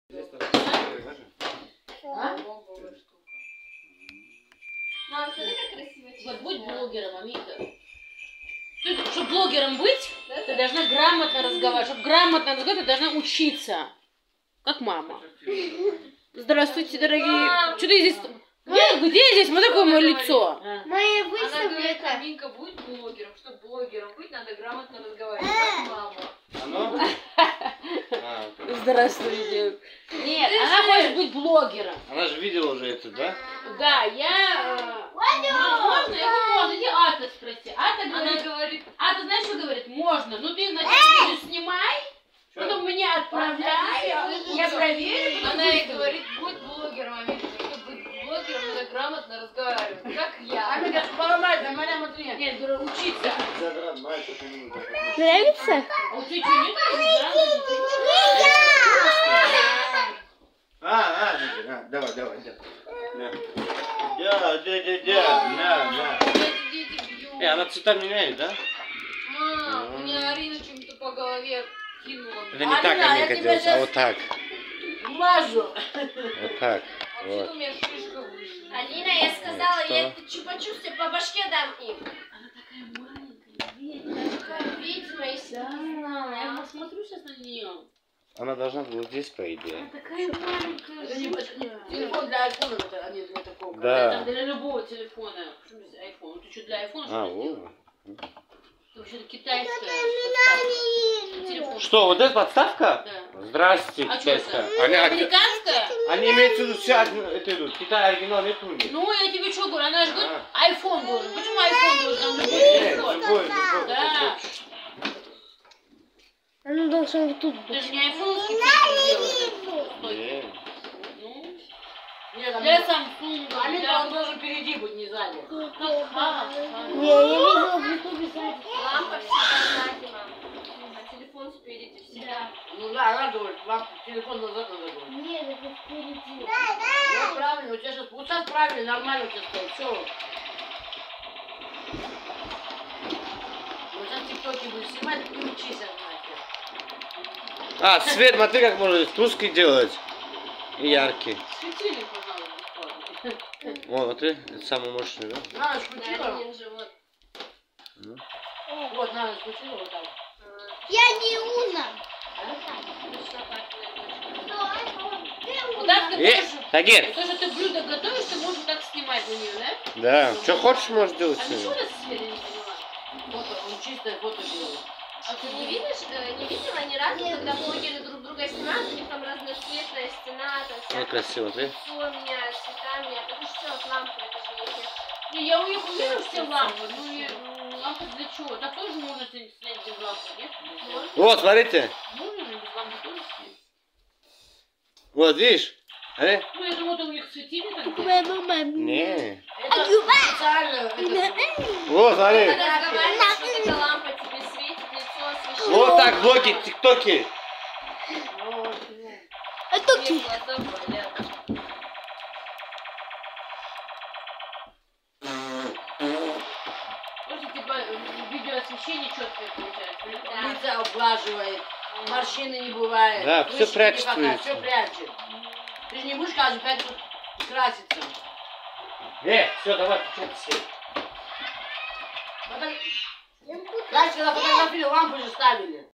Мам, смотри, как красиво. Вот будь блогером, Амика. Чтобы блогером быть, ты должна грамотно разговаривать. Чтобы грамотно разговаривать, ты должна учиться. Как мама. Здравствуйте, дорогие. Что ты здесь... Где здесь? Вот такое мое лицо. Моя Она говорит, выставка. Аминка будет блогером. Чтобы блогером быть, надо грамотно разговаривать. Как мама. Оно? Здравствуйте. Нет, она хочет быть блогером. Она же видела уже это, да? Да, я... Можно? Я говорю, можно. Иди Ата спроси. Ата Она говорит... говорит, Ата, знаешь, что говорит? Можно. Ну ты вначале снимай, потом меня отправляй, я проверю. она ей говорит, будь блогером, Аминка. Чтобы быть блогером, надо грамотно разговаривать. Как я. Амика, поломай, нормально смотри. Нет, дура, учиться. Нравится? Учиться не Давай. На. Эти дети бьют. Она цвета меняет, да? Мам, у меня Арина чем-то по голове кинула. Это не так Арина, Аминка я тебя делает, а щас- вот так. Глажу. Вот так. Вообще-то Вот. у меня шишка вышла. Алина, я сказала, Что? я чупа-чуп тебе по башке дам им. Она такая маленькая, ведьма. Такая ведьма, если бы ты знала. Я посмотрю сейчас на нее. Она должна была здесь, по идее. Она такая маленькая. Это не телефон для айфона, это, а не для такого. Это Да. для любого телефона. Почему здесь айфон? Ты что, для айфона А, что ли делаешь? вот. Это вообще китайская подставка. Телефон. Что, вот эта подставка? Да. Здрасте, А что китайская. это? Американская? Они имеют в виду все это идут. Китай оригинал нет у них. Ну, я тебе что говорю, она же говорит, А. айфон должен. Почему айфон должен? Там любой Нет, телефон. любой. Да. Она должна вот тут Ты быть. же не айфоновский телефон делаешь. Нет. Ну, Нет, для Аминка, Samsung, Аминка, для... он должен впереди быть, не сзади. Не, я видела в ютубе сзади. Лампа всегда сзади, мам. А телефон спереди всегда. Ну да, она говорит, вам телефон назад надо говорить. Нет, это впереди. Вот правильно, у тебя сейчас, вот сейчас правильно, нормально у тебя стоит, все. Вот сейчас тиктоки будешь снимать, и учись, нахер. А, свет, смотри, как можно тусклый делать. И яркий. Светильник, пожалуйста. Вон, смотри, это самый мощный, да? На ночь включила. Аринин живот. Ну. Вот, на ночь включила вот так. Я не Уна. Вот так ты можешь... Тагир. То, что ты блюдо готовишь, ты можешь так снимать на нее, да? Да, что хочешь, можешь делать А с ты что у ним. нас в сфере, не поняла? Фото, он чистое фото делает. А ты не видишь, не видела ни разу, когда блогеры друг друга снимают, у них там разноцветная стена, там Ну, всякое красиво, смотри. лицо меняют, цвета меняют. Это же все от лампы, это же не эффект. Не, я у них увижу все лампы, ну и лампы для чего? Так тоже можно снять без лампы, нет? Вот, смотрите. Можно же без лампы тоже снять. Вот, видишь? Ну, я думаю, там у них светили так где-то. Не. Это специально, это... Вот, смотри. Когда разговариваешь, вот эта лампа тебе светит, лицо освещает. Вот так, блоки, тиктоки. Это Мне глаза болят. Просто типа видеоосвещение четкое получается. Да. Лица облаживает, морщины не бывает. Да, всё Прыщики прячет пока, лицо. Все прячет. Ты же не будешь каждый 5 минут краситься. Все, давай, включай все. Дальше, когда фотографии лампы же ставили.